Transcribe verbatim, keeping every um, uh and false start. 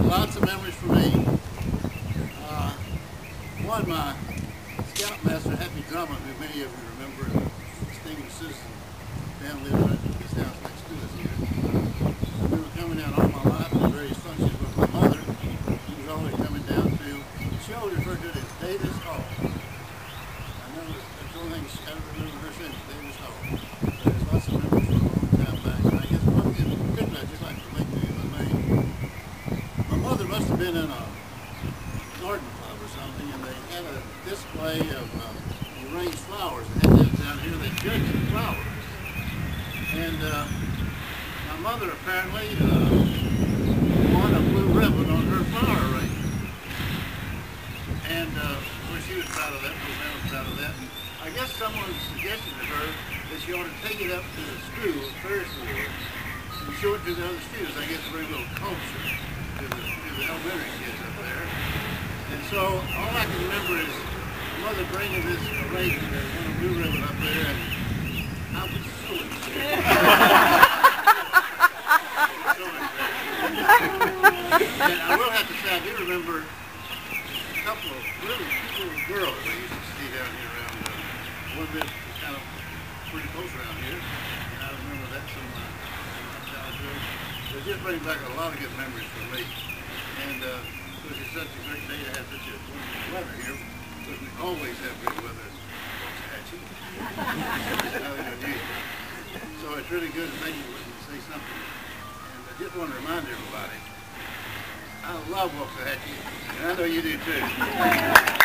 lots of memories for me. Uh, one, my scoutmaster, Happy Drummond, who many of you remember, a distinguished citizen, family lived right in this house next to us here. I remember coming down all my life to various functions with my mother. She was always coming down to, she always referred to it as Davis Hall. I know that's the only thing I remember her saying, Davis Hall. So there's lots of memories from a long time back. And I guess one in particular I'd just like to relate to you, if I may. My mother must have been in a garden club or something, and they had a display of uh, arranged flowers. They had them down here, they Jenkins flowers. And uh, my mother apparently uh, won a blue ribbon on her flower arrangement. And uh, well, she was proud of that, my man was proud of that. And I guess someone suggested to her that she ought to take it up to the school, Ferris wheel, and show it to the other students. I guess to bring a little culture to the, to the elementary kids up there. And so all I can remember is my mother bringing this arrangement, that one blue ribbon up there, and I was so excited. And I will have to say, I do remember a couple of really little girls I used to see down here around, uh, one bit kind of pretty close around here, and I remember that from my, my childhood. So it just brings back a lot of good memories for me. And uh, it was just such a great day to have such a wonderful weather here, because we always have good weather in Waxahachie. So it's really good to make you say something. And I just want to remind everybody, I love Waxahachie, and I know you do too.